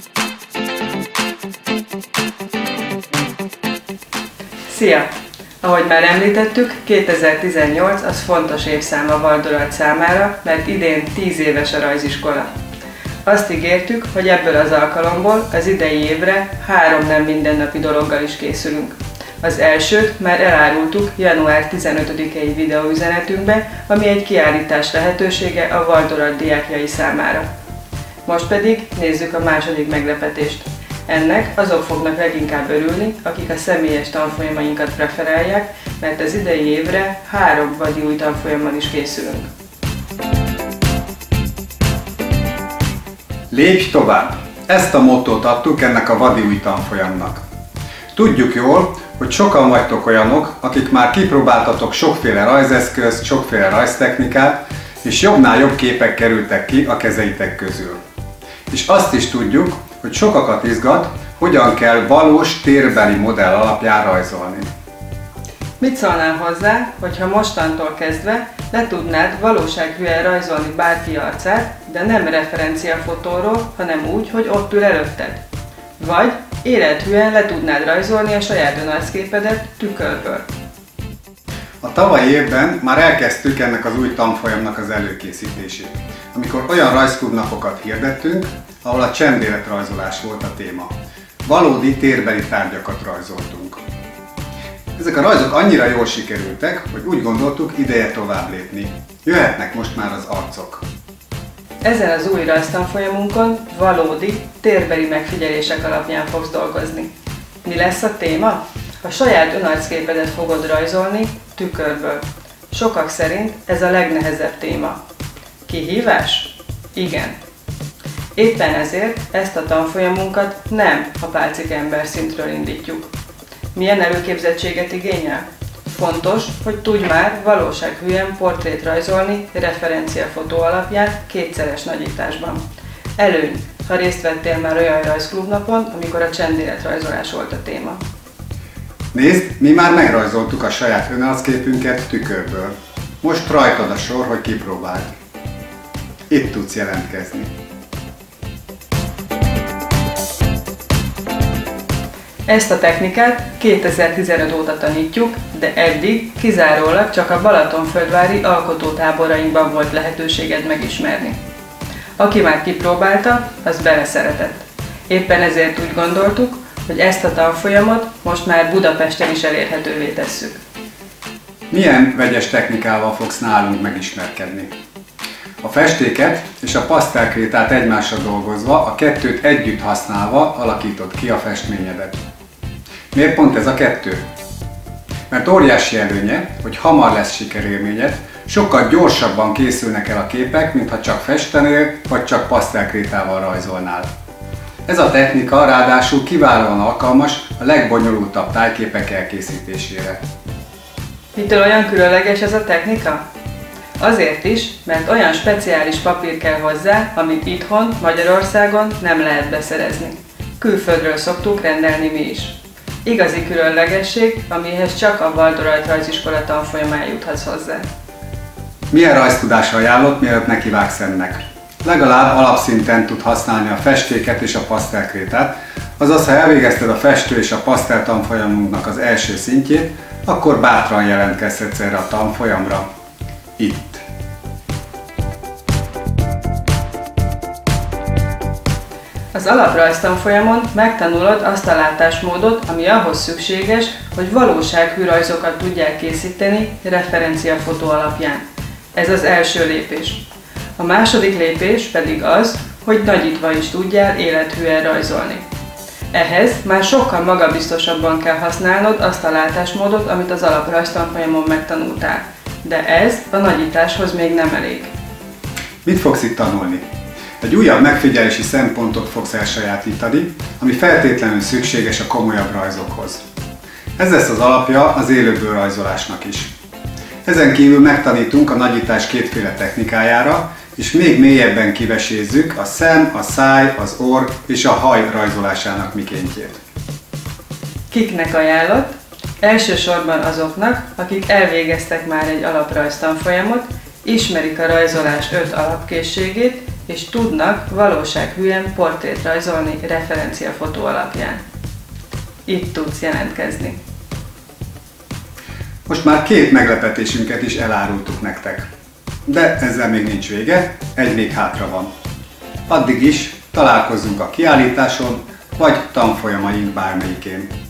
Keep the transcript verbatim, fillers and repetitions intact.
Szia! Ahogy már említettük, kétezer-tizennyolc az fontos évszám a Valdoralt számára, mert idén tíz éves a rajziskola. Azt ígértük, hogy ebből az alkalomból az idei évre három nem mindennapi dologgal is készülünk. Az elsőt már elárultuk január tizenötödikei videóüzenetünkbe, ami egy kiállítás lehetősége a Valdoralt diákjai számára. Most pedig nézzük a második meglepetést. Ennek azok fognak leginkább örülni, akik a személyes tanfolyamainkat preferálják, mert az idei évre három vadi új tanfolyammal is készülünk. Lépj tovább! Ezt a mottót adtuk ennek a vadi új tanfolyamnak. Tudjuk jól, hogy sokan vagytok olyanok, akik már kipróbáltatok sokféle rajzeszközt, sokféle rajztechnikát, és jobbnál jobb képek kerültek ki a kezeitek közül. És azt is tudjuk, hogy sokakat izgat, hogyan kell valós térbeli modell alapján rajzolni. Mit szólnál hozzá, hogyha mostantól kezdve le tudnád valósághűen rajzolni bárki arcát, de nem referenciafotóról, hanem úgy, hogy ott ül előtted? Vagy élethűen le tudnád rajzolni a saját önarcképedet tükörből? A tavalyi évben már elkezdtük ennek az új tanfolyamnak az előkészítését, amikor olyan rajzklubnapokat hirdettünk, ahol a csendéletrajzolás volt a téma. Valódi térbeli tárgyakat rajzoltunk. Ezek a rajzok annyira jól sikerültek, hogy úgy gondoltuk, ideje tovább lépni. Jöhetnek most már az arcok. Ezen az új rajztanfolyamunkon valódi, térbeli megfigyelések alapján fogsz dolgozni. Mi lesz a téma? A saját önarcképedet fogod rajzolni tükörből. Sokak szerint ez a legnehezebb téma. Kihívás? Igen. Éppen ezért ezt a tanfolyamunkat nem a pálcika ember szintről indítjuk. Milyen előképzettséget igényel? Fontos, hogy tudj már valósághűen portrét rajzolni referenciafotó alapján kétszeres nagyításban. Előny, ha részt vettél már olyan rajzklubnapon, amikor a csendéletrajzolás volt a téma. Nézd, mi már megrajzoltuk a saját önarcképünket tükörből. Most rajtad a sor, hogy kipróbáld. Itt tudsz jelentkezni. Ezt a technikát kétezer-tizenöt óta tanítjuk, de eddig kizárólag csak a balatonföldvári alkotótáborainkban volt lehetőséged megismerni. Aki már kipróbálta, az beleszeretett. Éppen ezért úgy gondoltuk, hogy ezt a tanfolyamot most már Budapesten is elérhetővé tesszük. Milyen vegyes technikával fogsz nálunk megismerkedni? A festéket és a pasztelkrétát egymásra dolgozva, a kettőt együtt használva alakítod ki a festményedet. Miért pont ez a kettő? Mert óriási előnye, hogy hamar lesz sikerélményed, sokkal gyorsabban készülnek el a képek, mintha csak festenél, vagy csak pasztelkrétával rajzolnál. Ez a technika ráadásul kiválóan alkalmas a legbonyolultabb tájképek elkészítésére. Mitől olyan különleges ez a technika? Azért is, mert olyan speciális papír kell hozzá, amit itthon, Magyarországon nem lehet beszerezni. Külföldről szoktuk rendelni mi is. Igazi különlegesség, amihez csak a Valdoralt rajziskola tanfolyamán juthatsz hozzá. Milyen rajztudás ajánlott, mielőtt nekivágsz ennek? Legalább alapszinten tud használni a festéket és a pasztelkrétát, azaz ha elvégezted a festő és a pasztel tanfolyamunknak az első szintjét, akkor bátran jelentkezhetsz erre a tanfolyamra. Itt. Az alaprajztanfolyamon megtanulod azt a látásmódot, ami ahhoz szükséges, hogy valósághű rajzokat tudják készíteni referenciafotó alapján. Ez az első lépés. A második lépés pedig az, hogy nagyítva is tudjál élethűen rajzolni. Ehhez már sokkal magabiztosabban kell használnod azt a látásmódot, amit az alaprajztanfolyamon megtanultál. De ez a nagyításhoz még nem elég. Mit fogsz itt tanulni? Egy újabb megfigyelési szempontot fogsz elsajátítani, ami feltétlenül szükséges a komolyabb rajzokhoz. Ez lesz az alapja az élőből rajzolásnak is. Ezen kívül megtanítunk a nagyítás kétféle technikájára, és még mélyebben kivesézzük a szem, a száj, az orr és a haj rajzolásának mikéntjét. Kiknek ajánlott? Elsősorban azoknak, akik elvégeztek már egy alaprajztanfolyamot, ismerik a rajzolás öt alapkészségét, és tudnak valósághűen portrét rajzolni referenciafotó alapján. Itt tudsz jelentkezni. Most már két meglepetésünket is elárultuk nektek. De ezzel még nincs vége, egy még hátra van. Addig is találkozzunk a kiállításon, vagy tanfolyamaink bármelyikén.